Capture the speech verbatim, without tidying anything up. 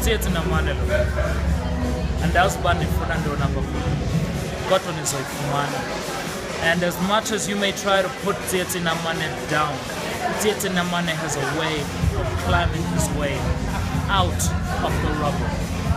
Dzedze namane lo. Andazi uba ndifuna ntoni apha kulo. Kodwa nizoyifumana. And as much as you may try to put Dzedze namane down, Dzedze namane has a way of climbing his way out of the rubble.